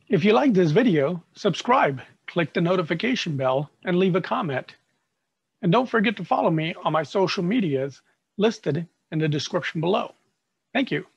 If you like this video, subscribe, click the notification bell, and leave a comment. And don't forget to follow me on my social medias listed in the description below. Thank you.